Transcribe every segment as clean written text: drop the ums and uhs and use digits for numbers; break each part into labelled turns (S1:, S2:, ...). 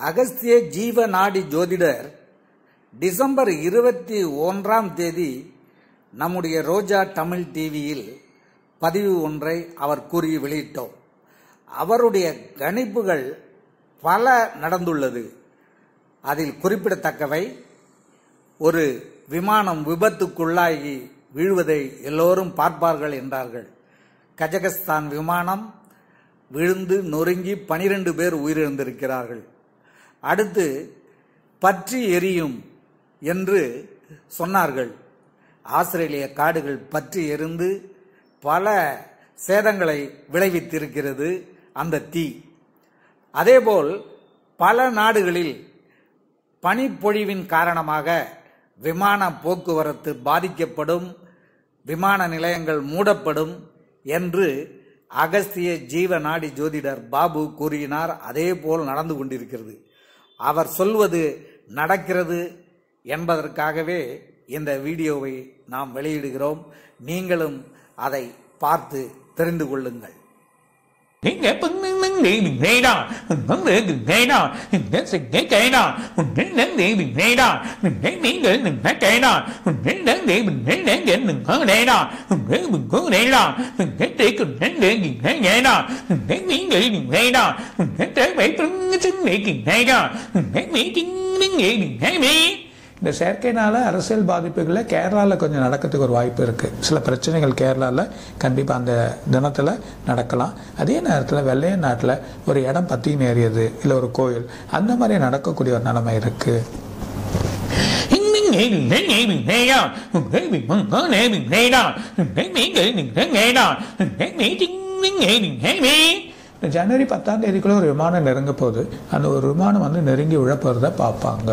S1: அகஸ்திய ஜீவ நாடி ஜோதிடர் டிசம்பர் 21 நம்முடைய ரோஜா தமிழ் டிவியில் பதிவு ஒன்றை அவர் கூறி வெளியிட்டோம். அவருடைய கணிப்புகள் பல நடந்துள்ளது. அதில் குறிப்பிடத்தக்கவை, ஒரு விமானம் விபத்துக்குள்ளாகி வீழ்வதை எல்லோரும் பார்ப்பார்கள் என்றார்கள். கஜகஸ்தான் விமானம் விழுந்து நொறுங்கி 12 பேர் உயிரிழந்திருக்கிறார்கள். அடுத்து பற்றி எரியும் என்று சொன்னார்கள். ஆஸ்திரேலிய காடுகள் பற்றி எரிந்து பல சேதங்களை விளைவித்திருக்கிறது அந்த தீ. அதேபோல் பல நாடுகளில் பனிப்பொழிவின் காரணமாக விமான போக்குவரத்து பாதிக்கப்படும், விமான நிலையங்கள் மூடப்படும் என்று அகஸ்திய ஜீவ நாடி ஜோதிடர் பாபு கூறினார். அதே போல் நடந்து கொண்டிருக்கிறது. அவர் சொல்வது நடக்கிறது என்பதற்காகவே இந்த வீடியோவை நாம் வெளியிடுகிறோம். நீங்களும் அதை பார்த்து தெரிந்து கொள்ளுங்கள்.
S2: இந்த செயற்கைனால அரசியல் பாதிப்புகளில் கேரளாவில் கொஞ்சம் நடக்கிறதுக்கு ஒரு வாய்ப்பு இருக்குது. சில பிரச்சனைகள் கேரளாவில் கண்டிப்பாக அந்த தினத்தில் நடக்கலாம். அதே நேரத்தில் வெள்ளைய நாட்டில் ஒரு இடம் பற்றின்னு ஏறியது, இல்லை ஒரு கோயில், அந்த மாதிரி நடக்கக்கூடிய ஒரு நிலைமை இருக்குது. ஜனவரி 10 ஒரு விமானம் நெருங்க போகுது. அந்த ஒரு விமானம் வந்து நெருங்கி விழப்போறத பார்ப்பாங்க.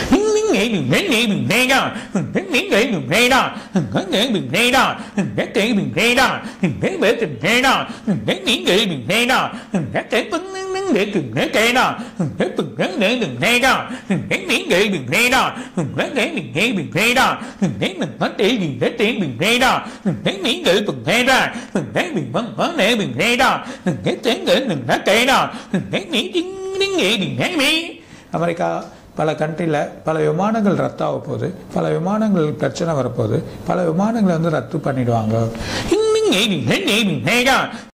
S2: அமெரிக்கா பல கண்ட்ரியில் பல விமானங்கள் ரத்தாக போகுது, பல விமானங்கள் பிரச்சனை வரப்போகுது, பல விமானங்களை வந்து ரத்து பண்ணிடுவாங்க.